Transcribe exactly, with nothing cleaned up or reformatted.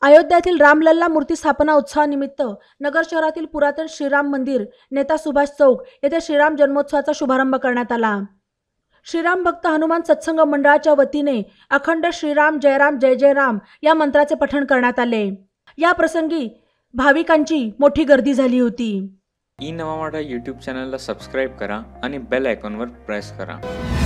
अयोध्यातील रामलल्ला मूर्ती स्थापना उत्सवानिमित्त नगर शहरातील पुरातन श्रीराम मंदिर, नेता सुभाष चौक येथे श्रीराम जन्मोत्सवाचा शुभारंभ करण्यात आला। श्रीराम भक्त हनुमान सत्संग मंडळाच्या वतीने अखंड श्रीराम जयराम जय जय राम या मंत्राचे पठण करण्यात आले। या प्रसंगी भाविकांची मोठी गर्दी झाली होती। ई नवा मराठा यूट्यूब चॅनलला सबस्क्राइब करा आणि बेल आयकॉनवर प्रेस करा।